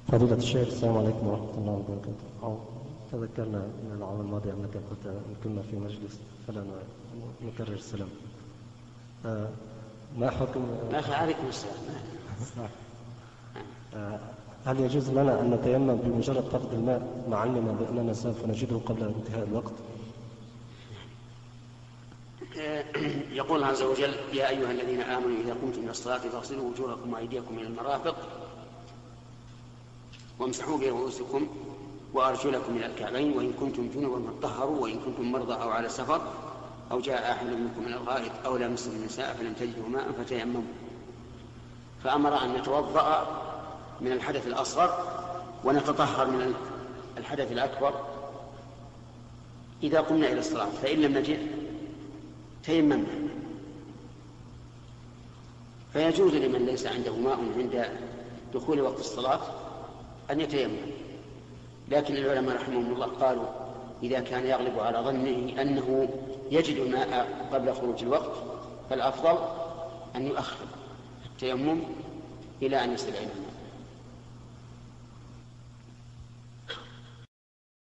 فضيلة الشيخ، السلام عليكم ورحمة الله وبركاته. تذكرنا من العام الماضي أنك قلت إن كنا في مجلس فلا نكرر السلام. ما حكم عليكم السلام. هل يجوز لنا أن نتيمم بمجرد فقد الماء مع علمنا بأننا سوف نجده قبل انتهاء الوقت؟ يقول الله عز وجل: يا أيها الذين آمنوا إذا قمتم إلى الصلاة فاغسلوا وجوهكم وأيديكم إلى المرافق وامسحوا برؤوسكم وأرجلكم إلى الكعبين وإن كنتم جنبا فاطهروا وإن كنتم مرضى أو على سفر أو جاء أحد منكم من الغائط أو لامستم النساء فلم تجدوا ماء فتيمموا. فأمر أن نتوضأ من الحدث الأصغر ونتطهر من الحدث الأكبر إذا قمنا إلى الصلاة، فإن لم نجد تيممنا. فيجوز لمن ليس عنده ماء عند دخول وقت الصلاة أن يتيمم، لكن العلماء رحمهم الله قالوا إذا كان يغلب على ظنه أنه يجد الماء قبل خروج الوقت فالأفضل أن يؤخر التيمم إلى أن يصل إلى الماء.